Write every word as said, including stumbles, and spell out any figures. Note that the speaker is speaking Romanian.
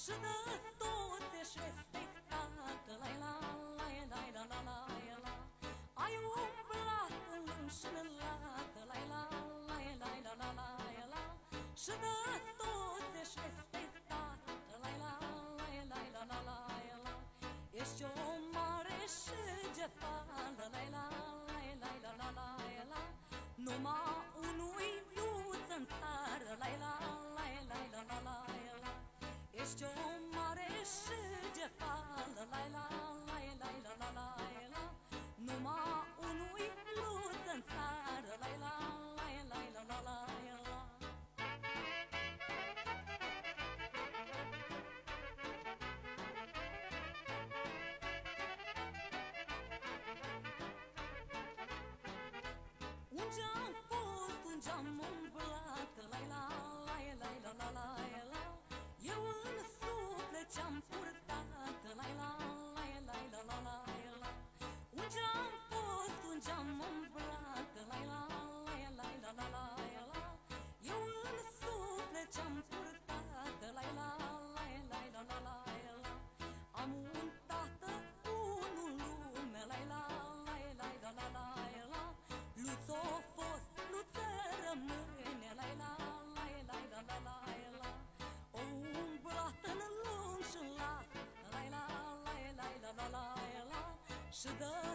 și de toți ești respectată, la la la la la la la la. Ai umblat în lung și în lată, la la la la la la la la. Și de toți ești respectată, la la la la la la la la. Ești o mare și gefală, la la la la la la la la. Numai unui luț în țară, la la la la la la la la. Ești o mare și gefală, la la la la la la la la. Numai unui luț în țară, la la la la la la la la. Unde-am fost, unde-am umblat, la la la la la la la la. Eu în suflet ce-am purtat, la la la la la la la la. Unde-am fost, unde-am umblat, la la la la la la la la. Eu în suflet ce-am purtat, la la la la la la la la. Am un tată bun în lume, la la la la la la la la. Luț-o fost, luță rămâne, la la la la la la la la. O umblată în lung și în lat, la la la la la la la la. Și de